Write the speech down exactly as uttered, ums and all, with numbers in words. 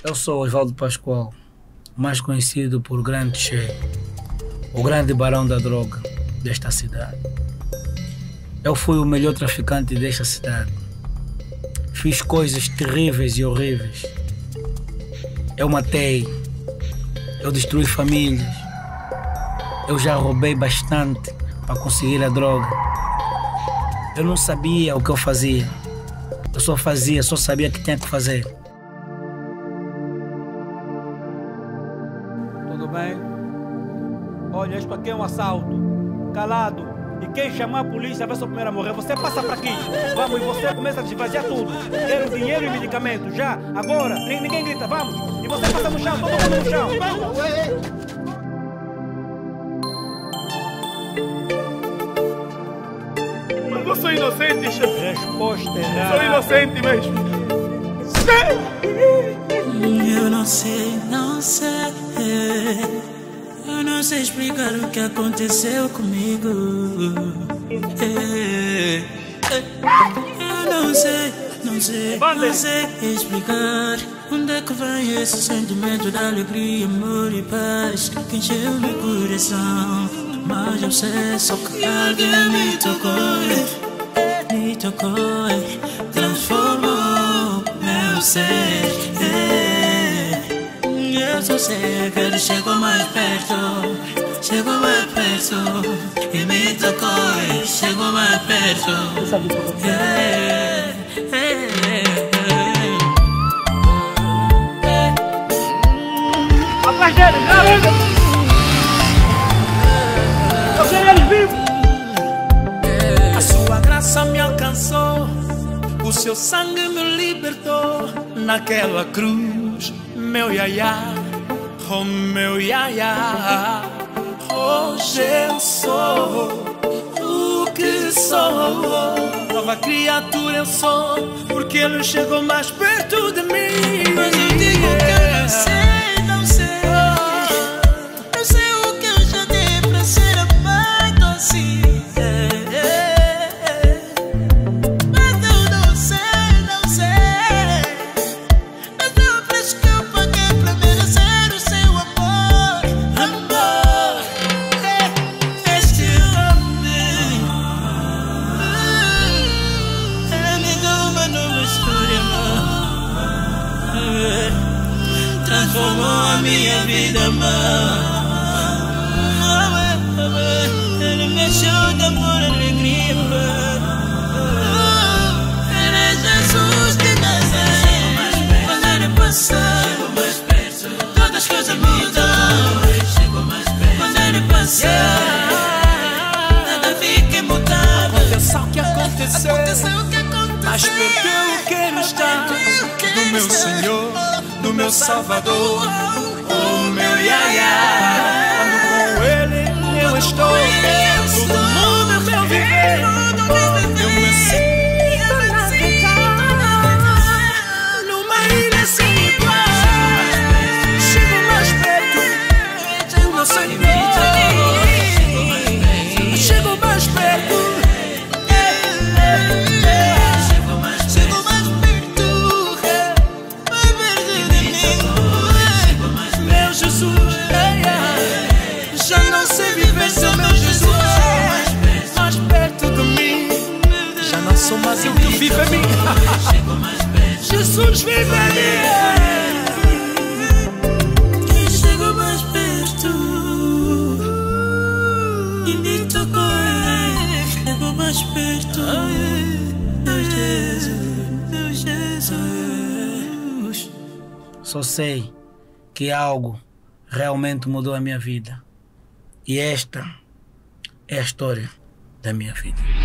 Eu sou Osvaldo Pascoal, mais conhecido por Grande Che, o grande barão da droga desta cidade. Eu fui o melhor traficante desta cidade. Fiz coisas terríveis e horríveis. Eu matei, eu destruí famílias, eu já roubei bastante para conseguir a droga. Eu não sabia o que eu fazia. Eu só fazia, só sabia que tinha que fazer. Tudo bem? Olha, isto aqui é um assalto. Calado. E quem chamar a polícia vai ser o primeiro a morrer. Você passa para aqui. Vamos, e você começa a desvaziar tudo. Quero dinheiro e medicamento. Já, agora. Ninguém grita, vamos. E você passa no chão, todo mundo no chão. Mas eu sou inocente, chefe. Resposta errada. Sou inocente mesmo. Eu não sei, não sei. Eu não sei explicar o que aconteceu comigo. Eu não sei, não sei, não sei explicar onde é que vem esse sentimento de alegria, amor e paz que encheu meu coração. Mas eu sei só que alguém me tocou, me tocou, transformou meu ser. Eu só sei que ele chegou mais perto, chegou mais perto e me tocou, chegou mais perto. É, é, é. Atrás dele, não! Eu quero eles vivos! A sua graça me alcançou, o seu sangue me libertou naquela cruz. Meu iaia, oh meu iaia, hoje eu sou o que sou. Nova criatura eu sou, porque ele chegou mais perto de mim. Mas eu digo que eu não sei, não sei. Não sei o que eu já dei pra ser amado assim. Transformou a minha vida, mãe. Ele mexeu de amor e alegria, ele é Jesus de Nazaré. Quando ele passou, chegou mais perto. Todas as coisas mudam. Chegou mais perto. Quando ele passou, nada fica imutável. Aconteceu o que aconteceu, aconteceu o que aconteceu. Mas perdeu o que ele está do meu Senhor, do meu Salvador, o meu iaia. Quando com ele eu estou, todo mundo é meu viver. Eu me sinto navegar numa ilha sem igual. Chego mais perto do meu Senhor, chego mais perto. Sou mais eu que vive em mim. Jesus vive em mim. Chegou mais perto e me tocou. Chegou mais perto. Meu Jesus, meu Jesus. Só sei que algo realmente mudou a minha vida. E esta é a história da minha vida.